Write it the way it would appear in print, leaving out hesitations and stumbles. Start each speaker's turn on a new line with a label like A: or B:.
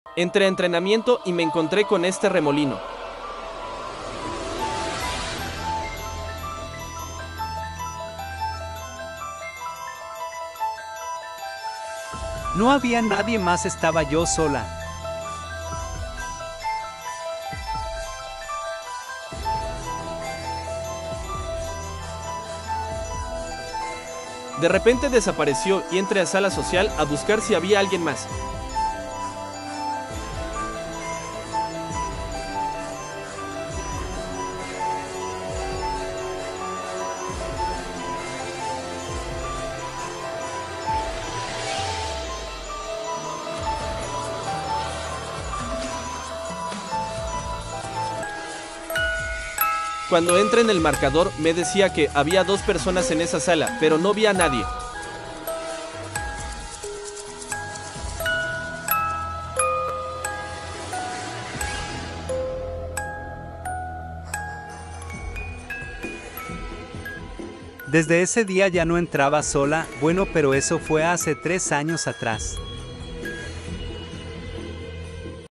A: Entré a entrenamiento y me encontré con este remolino.
B: No había nadie más, estaba yo sola.
A: De repente desapareció y entré a sala social a buscar si había alguien más. Cuando entré en el marcador me decía que había 2 personas en esa sala, pero no vi a nadie.
B: Desde ese día ya no entraba sola, bueno, pero eso fue hace 3 años atrás.